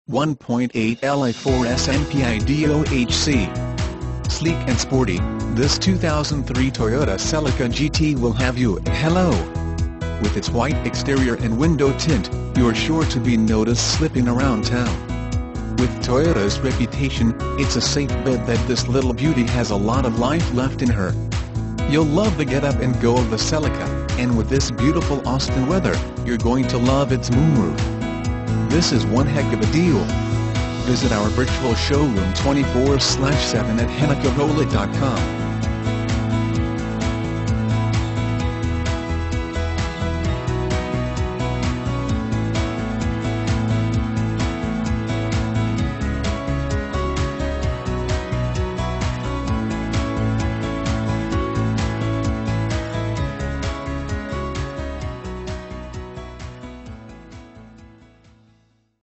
1.8 L I4 SMPI DOHC. Sleek and sporty, this 2003 Toyota Celica GT will have you hello. With its white exterior and window tint, you're sure to be noticed slipping around town. With Toyota's reputation, it's a safe bet that this little beauty has a lot of life left in her. You'll love the get-up and go of the Celica, and with this beautiful Austin weather, you're going to love its moonroof. This is one heck of a deal. Visit our virtual showroom 24/7 at hennachevrolet.com.